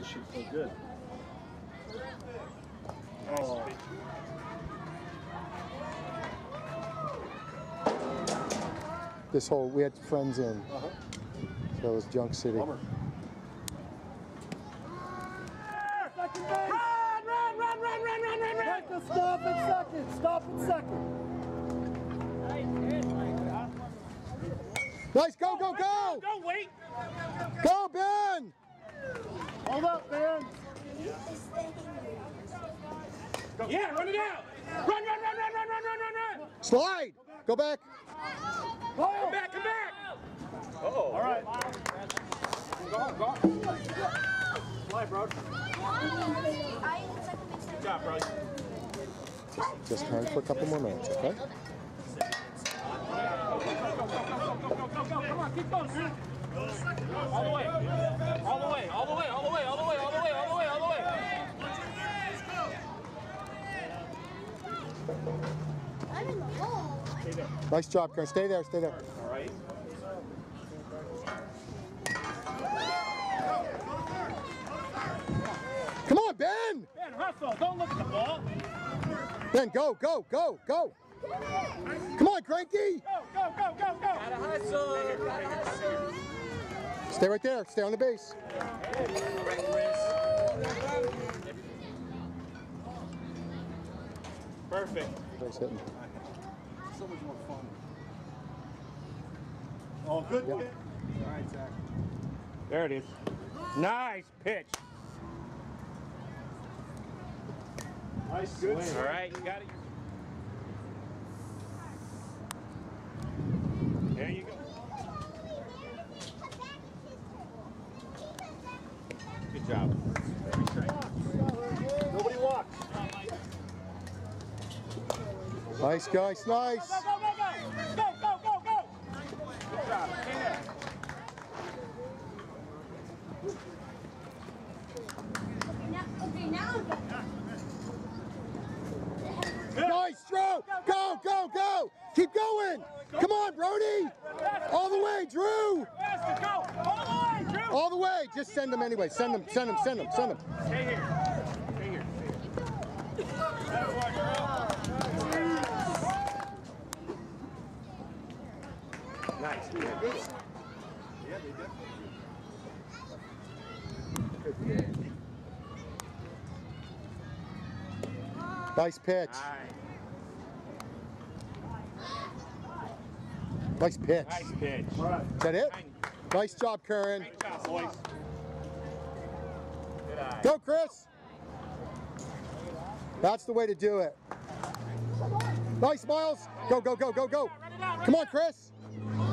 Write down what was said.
should feel good. Oh. This whole, we had friends in. So it was Junk City. Bummer. Michael, stop in second. Stop in second. Nice, go, go, go! Go, wait! Go, Ben! Hold up, Ben. Yeah, run it out! Run, run, run, run, run, run, run, run, run! Slide! Go back. Come back, come back! Oh. All right. Go. Slide, bro. Good job, bro. Just turn for a couple more minutes, okay? Go. Come on, keep going, man. All the way. All the way, all the way, all the way, all the way, all the way, all the way, all the way. I'm in the hole. Nice job, Karen. Stay there, stay there. All right. Come on, Ben! Ben, hustle. Don't look at the ball. Ben, go, go, go, go! Come on, Cranky! Go. Gotta hustle. Stay right there. Stay on the base. Perfect. Nice hitting. So much more fun. Oh, good. Yep. All right, Zach. There it is. Nice pitch. Nice, good. All right, you got it. There you go. Good job. Nobody walks. Nice, guys, nice. Go. Good job. Stay there. Okay, now I'm good. Nice throw! Go, go, go! Keep going! Come on, Brody! All the way, Drew! Faster, go! All the way, Drew! All the way! Just send them anyway. Send them, send them, send them, send them. Stay here. Stay here. That's what, girl. Nice. Yeah, they did. Nice pitch. Nice pitch. Nice pitch. All right. Is that it? Nice job, Curran. Great job, boys. Good eye. Go, Chris. That's the way to do it. Nice, Miles. Go, go, go, go, go. Come on, Chris.